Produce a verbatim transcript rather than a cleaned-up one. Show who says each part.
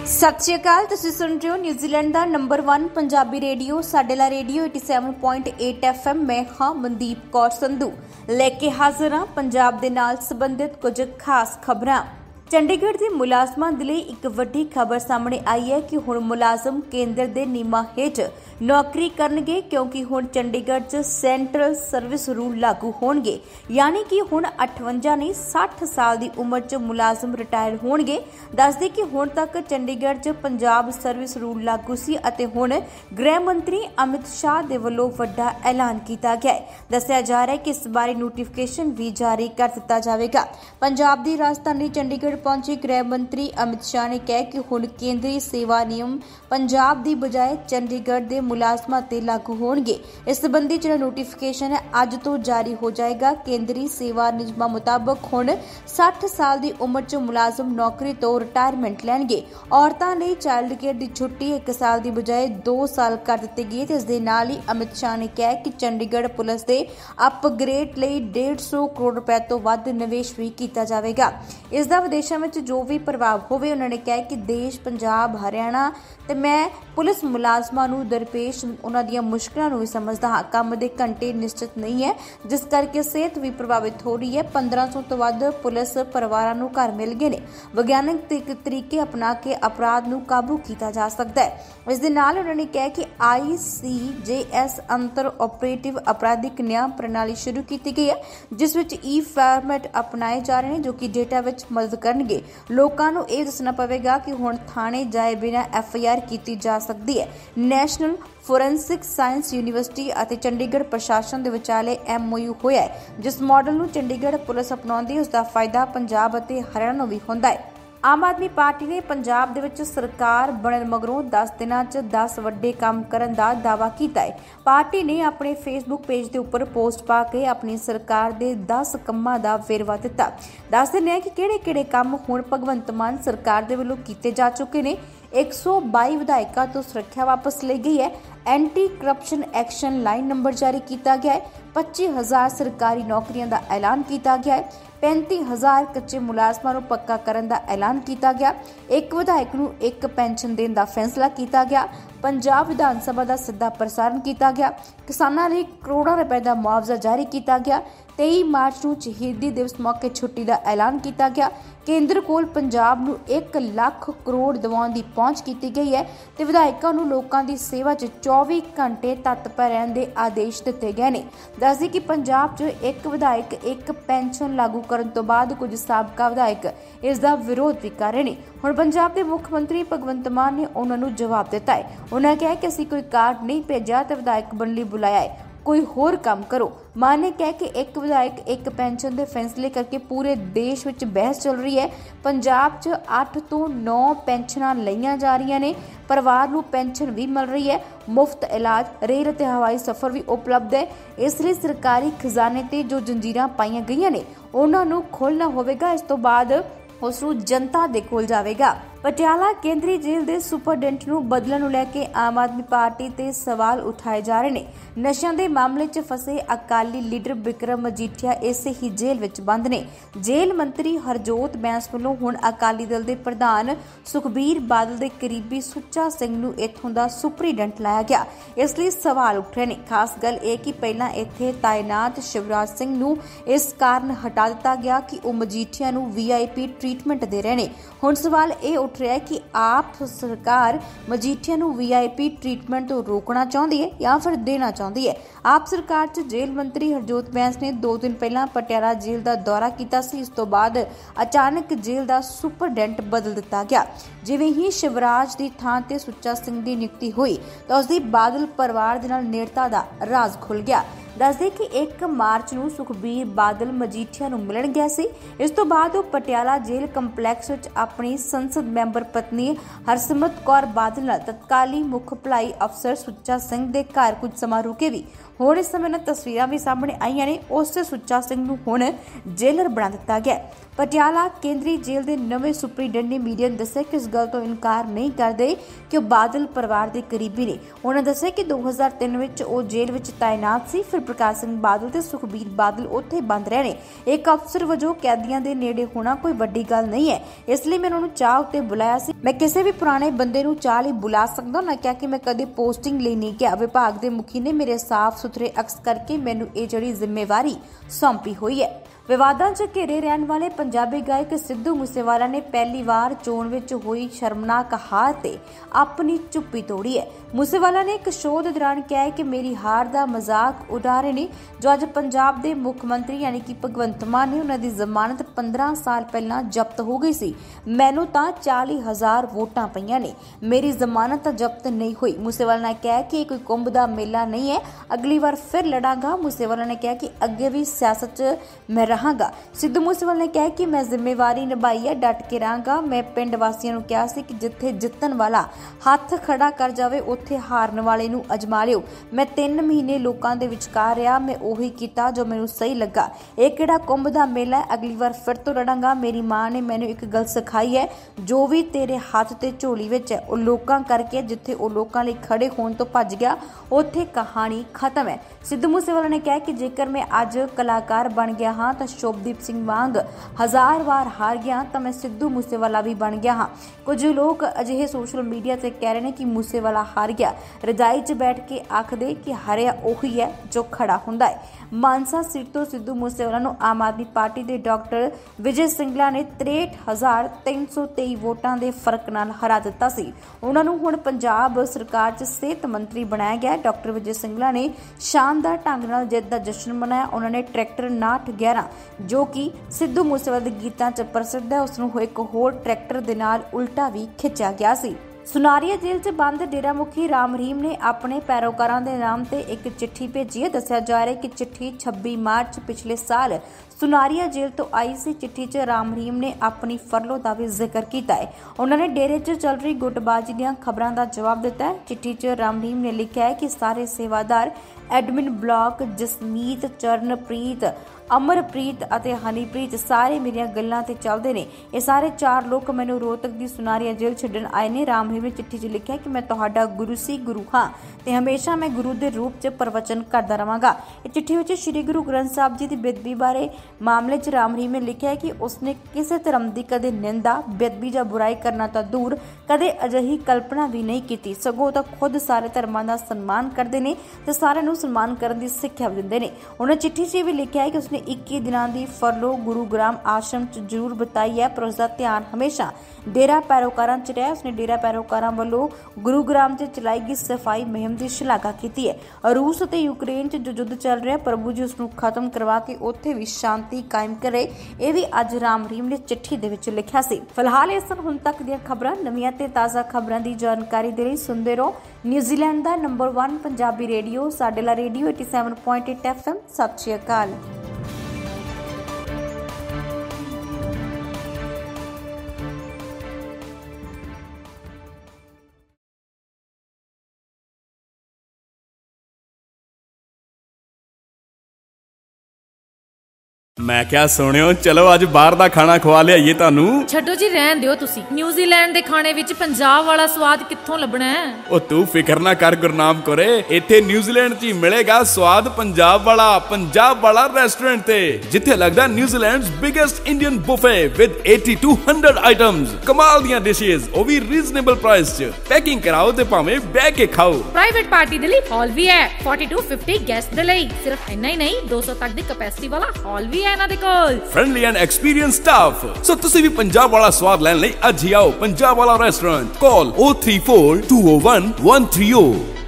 Speaker 1: सत श्री अकाल। तुसीं सुन रहे हो न्यूजीलैंड का नंबर वन पंजाबी रेडियो साडेला रेडियो सत्तासी पॉइंट आठ एफ एम। मैं हाँ मनदीप कौर संधू लेके हाजिर हाँ पंजाब दे नाल संबंधित कुछ खास खबरां। चंडीगढ़ के मुलाजमान के लिए एक वड्डी खबर सामने आई है कि हुण मुलाजम केंद्र के नियमां हेठ नौकरी करनगे, क्योंकि हुण चंडीगढ़ च सेंट्रल सर्विस रूल लागू होणगे। यानी कि हुण अठवंजा नहीं साठ साल की उम्र च मुलाजम रिटायर होणगे। दस दे कि हुण तक चंडीगढ़ च पंजाब सर्विस रूल लागू सी अते हुण गृह मंत्री अमित शाह दे वल्लों वड्डा ऐलान किया गया है। दस्सिया जा रहा है कि इस बारे नोटिफिकेशन भी जारी कर दिता जाएगा। पंजाब की राजधानी चंडीगढ़ पहुंचे गृह मंत्री अमित शाह ने कहा कि हुण केंद्रीय सेवा नियम पंजाब की बजाय चंडीगढ़ के मुलाजमां ते लागू होणगे। इस संबंधी जो नोटिफिकेशन है अज तो जारी हो जाएगा। केंद्रीय सेवा नियमां मुताबक हुण साठ साल की उम्र च मुलाजम नौकरी तो रिटायरमेंट लैणगे। औरतां लई चाइल्ड केयर की छुट्टी एक साल की बजाय दो साल कर दित्ती गई है। इस दे नाल ही अमित शाह ने कहा कि चंडीगढ़ पुलिस के अपग्रेड लई डेढ़ सौ करोड़ रुपए तो वध निवेश भी किया जाएगा। इसका विदेशों में जो भी प्रभाव होवे, उन्होंने कहा कि देश पंजाब हरियाणा ते मैं पुलिस मुलाजमां नूं दरपेश उन्हां दीयां मुश्किलां नूं भी समझदा हाँ। काम दे घंटे निश्चित नहीं है, जिस करके सेहत भी प्रभावित हो रही है। पंद्रह सौ तो वध पुलिस परिवारां नूं घर मिल गए ने। विज्ञानक तरीके अपना के अपराध नूं काबू किया जा सकता है। इस दे नाल उन्होंने कहा कि आई सी जे एस अंतर ऑपरेटिव अपराधिक न्याय प्रणाली शुरू की गई है, जिस विच ई फॉर्मेट अपनाए जा रहे हैं जो कि डेटा विच मदद करनगे। लोकां नूं इह दसना पवेगा कि हुण थाणे जाए बिना एफ आई आर की जा सकती है। नैशनल फोरेंसिक साइंस यूनिवर्सिटी और चंडीगढ़ प्रशासन के विचाले एम ओ यू होया है। जिस मॉडल नूं चंडीगढ़ पुलिस अपनाउंदी है उसका फायदा पंजाब और हरियाणा नूं भी हुंदा है। आम आदमी पार्टी ने पंजाब दे विच सरकार बनन मगरों दस दिनां च दस वड्डे काम करन दा दावा कीता है। पार्टी ने अपने फेसबुक पेज के उपर पोस्ट पा के अपनी सरकार दे दस कम्मां दा वेरवा दिता। दस दिने कि किहड़े-किहड़े काम हुण भगवंत मान सरकार दे वल्लों कीते जा चुके ने। एक सौ बाई विधायकों तो सुरक्षा वापस ली गई है। Anti corruption action line number जारी किया गया है। पच्ची हजार सरकारी नौकरियों का ऐलान किया गया है। पैंती हजार कच्चे मुलाजमां नूं पक्का करन दा ऐलान किया गया। एक विधायक नूं एक पेंशन देने का फैसला किया गया। पंजाब विधान सभा का सीधा प्रसारण किया गया। किसानों लई करोड़ों रुपए का मुआवजा जारी किया गया। तेईस मार्च नूं शहीदी दिवस मौके छुट्टी का ऐलान किया गया। केंद्र कोल पंजाब नूं एक लाख करोड़ दिवाउण की पहुंच की गई है ते विधायकों नूं लोकां दी सेवा च चौबीस घंटे तत्पर रहने के आदेश दिए गए हैं। दस दें कि पंजाब च एक विधायक एक पेंशन लागू करन तो बाद कुछ साबका विधायक इसका विरोध भी कर रहे हैं। हुण पंजाब के मुख्य मंत्री भगवंत मान ने उन्होंने जवाब दिता है। उन्होंने कहा कि असीं कोई कार्ड नहीं भेजा तो विधायक बनने लई बुलाया है, कोई होर काम करो। मान ने कहा कि एक विधायक एक पेंशन के फैसले करके पूरे देश में बहस चल रही है। पंजाब च अठ तो नौ पेंशनां लईआं जा रही ने। परिवार नूं पेंशन भी मिल रही है। मुफ्त इलाज, रेल ते हवाई सफर भी उपलब्ध है। इसलिए सरकारी खजाने ते जो जंजीरां पाईआं गईआं ने उन्हां नूं खोलना होवेगा। इस तो बाद उस नूं जनता दे कोल जावेगा। पटियाला केंद्रीय जेल के सुपरडेंट नूं बदलण नूं लैके आम आदमी पार्टी ते सवाल उठाए जा रहे हैं। नशा के मामले च फसे अकाली लीडर बिक्रम मजीठिया इसे ही जेल विच बंद ने। जेल मंत्री हरजोत बैंस वल्लों हुण अकाली दल के प्रधान सुखबीर बादल के करीबी सुच्चा सिंह नूं इत्थों दा सुपरीडेंट लाया गया। इसलिए सवाल उठ रहे हैं। खास गल यह कि पहला इत्थे तायनात शिवराज सिंह नूं इस कारण हटा दिता गया कि वह मजीठिया नूं वी आई पी ट्रीटमेंट दे रहे हैं। हुण सवाल यह उठ रहा है कि आप सरकार मजीठिया नूं वी आई पी ट्रीटमेंट तो रोकना चाहती है या फिर देना चाहती है। आप सरकार च जेल मंत्री हरजोत बैंस ने दो दिन पहला पटियाला जेल का दौरा किया सी। इस तो बाद अचानक जेल का सुपरडेंट बदल दिता गया। जिवें ही शिवराज की थां ते सुच्चा सिंह की नियुक्ति हुई तो उसकी बादल परिवार दे नाल नेड़ता का राज खुल गया। दस दें कि एक मार्च नूं सुखबीर बादल मजीठिया नूं मिलण गया सी। इस तो बाद वो पटियाला जेल कंपलैक्स विच अपनी संसद मैंबर पत्नी हरसिमरत कौर बादल नाल तत्काली मुख भलाई अफसर सुच्चा सिंह दे घर कुछ समा रुके भी। ਹੁਣ ਇਸ ਸਮੇਂ ਨਾਲ तस्वीरां भी सामने आईयां ने। उस सुच्चा सिंह नूं हुण जेलर बना दिता गया। पटियाला केंद्रीय जेल के नवे सुपरीडेंट ने मीडिया ने दस्सिया कि इस गल तो इनकार नहीं करते कि वह बादल परिवार के करीबी ने। उन्होंने दस्सिया कि दो हज़ार तीन में वो जेल में तैनात सी, फिर प्रकाश सिंह बादल ते सुखबीर बादल उत्थे बंद रहे। एक अफसर वजों कैदियों के नेड़े होना कोई वड्डी गल नहीं है, इसलिए मैं उन्होंने चाह उत्ते बुलाया सी। मैं किसी भी पुराने बंदे नूं चाह लई बुला सकदा, ना क्या कि मैं कदे पोस्टिंग लई नहीं किया। विभाग के मुखी ने मेरे साफ सुथरे अक्स करके मैनू ये जिहड़ी जिम्मेवारी सौंपी हुई है। विवादां च घिरे रहने वाले पंजाबी गायक सिद्धू मूसेवाला ने पहली बार चोण विच हुई शर्मनाक हार ते अपनी चुप्पी तोड़ी है। मूसेवाला ने एक शो के दौरान कहा है कि मेरी हार का मजाक उड़ा रहे ने। जो अज पंजाब के मुख मंत्री यानी कि भगवंत मान ने उन्होंने जमानत पंद्रह साल पहला जब्त हो गई सी, मैनू तो चाली हज़ार वोटां पईयां ने, मेरी जमानत जब्त नहीं हुई। मूसेवाला ने कहा कि कोई कुंभ का मेला नहीं है, अगली बार फिर लड़ांगा। मूसेवाला ने कहा कि अगे भी सियासत च मैं रहांगा। सिद्धू मूसेवाला ने कहा कि मैं जिम्मेवारी निभाई है, डट के रहांगा। मैं पिंड वासियों नूं कहा सी कि जिथे जितन वाला हथ खड़ा कर जावे उत्थे हारन वाले नूं अजमा लिओ। मैं तीन महीने लोकां दे विचकार रहा, मैं उही कीता जो मैनूं सही लगा। एक किहड़ा कुंभ दा मेला है, अगली बार फिर तो लड़ांगा। मेरी मां ने मैनूं एक गल सिखाई है, जो भी तेरे हाथ ते झोली विच है वो लोकां करके, जिथे वो लोकां लई खड़े होण तो भज गया उत्थे कहानी खत्म है। सिद्धू मूसेवाला ने कहा कि जेकर मैं अज कलाकार बन गया हाँ तो शुभदीप सिंह वांग हज़ार बार हार गया तो मैं सिद्धू मूसेवाला भी बन गया हाँ। कुछ लोग अजिहे सोशल मीडिया से कह रहे हैं कि मूसेवाला हार गया, रजाई च बैठ के आखदे कि हारिया उही है जो खड़ा हुंदा है। मानसा सीट तो सिद्धू मूसेवाला नूं आम आदमी पार्टी के डॉक्टर विजय सिंगला ने तिरसठ हज़ार तीन सौ तेई वोटां के फर्क नाल हरा दिता सी। उन्हां नूं हुण पंजाब सरकार च सेहत मंत्री बनाया गया। डॉक्टर विजय सिंगला ने शानदार ढंग नाल जित का जश्न मनाया। उन्होंने ट्रैक्टर नाठ ग्यारह जो कि सिद्धू मूसेवाला के गीतां च प्रसिद्ध है, उसनूं एक होर ट्रैक्टर दे नाल उल्टा भी खिंचा गया सी। सुनारिया जेल च बंद डेरा मुखी राम रहीम ने अपने पैरोकारां दे नाम ते एक चिट्ठी भेजी है। दस्सिया जा रहा है कि चिट्ठी छब्बीस मार्च पिछले साल सुनारिया जेल तो आई सी। चिट्ठी च राम रहीम ने अपनी फरलो का भी जिक्र किया है। उन्होंने डेरे च चल रही गुटबाजी दी खबरों का जवाब दिता है। चिट्ठी च राम रहीम ने लिखा है कि सारे सेवादार एडमिन ब्लॉक जसमीत, चरणप्रीत, अमरप्रीत अते हनीप्रीत सारे मेरिया गल्लां ते चलदे ने। ये सारे चार लोग मैनूं रोहतक दी सुनारिया जेल छड्डण आए ने। राम रहीम ने चिट्ठी च लिखा कि मैं तुहाडा गुरु सी, गुरु हाँ ते हमेशा मैं गुरु दे रूप च प्रवचन करदा रहांगा। इस चिट्ठी विच श्री गुरु ग्रंथ साहिब जी दी बेदबी बारे मामले च राम रहीम ने लिखा है कि उसने किसी धर्म की कदे निंदा, बेदबी या बुराई करना तो दूर कदे अजिही कल्पना भी नहीं की, सगों तो खुद सारे धर्मां दा सन्मान करते हैं ते सारिआं नूं सन्मान करन दी सिੱਖਿਆ भी दिंदे ने। उन्हें चिट्ठी च भी लिखा है कि उसने इक्की दिनों की फरलो गुरुग्राम आश्रम च जरूर बताई है, पर उसका ध्यान हमेशा डेरा पैरोकारां च रहा। उसने डेरा पैरोकारां वालों गुरुग्राम च चलाई गई सफाई मुहिम की शलाघा की है। रूस और यूक्रेन च जो युद्ध चल रहा है, प्रभु जी उसनूं खत्म करवा के उत्थे भी शांति कायम करे, यह भी अज राम रहीम ने चिट्ठी दे विच लिखा सी। फिलहाल इस हुण तक दी खबरां, नवीआं ते ताज़ा खबरां की जानकारी दे लई सुनदे रहो न्यूजीलैंड का नंबर वन पंजाबी रेडियो साडेला रेडियो सत्तासी पॉइंट आठ एफ एम। सत श्री अकाल।
Speaker 2: मैं क्या सुनियो, चलो आज बाहर दा खाना खवा लियाइए तानू।
Speaker 3: छड्डो जी, रहन दियो तुसी। न्यूजीलैंड दे खाने विच पंजाब वाला स्वाद कित्थों लभना है?
Speaker 2: ओ तू फिकर ना कर गुरनाम कोरे, इत्थे न्यूजीलैंड च मिलेगा स्वाद पंजाब वाला। पंजाब वाला रेस्टोरेंट ते जिथे लगदा New Zealand's biggest Indian buffet with अस्सी टू सौ आइटम्स, कमाल दियां डिशेस, ओ भी रीजनेबल प्राइस च। पैकिंग कराओ ते भावें बैठ के खाओ।
Speaker 3: प्राइवेट पार्टी दे लई हॉल भी है, चालीस टू पचास गेस्ट दे लई। सिर्फ इन्ना ही नहीं, दो सौ तक दी कैपेसिटी वाला हॉल भी है ना दे कोल।
Speaker 2: Friendly and experience staff. So तुसी भी पंजाब वाला स्वाद लैन लई अज ही आओ पंजाब वाला restaurant. Call O three four two O one one three ओ।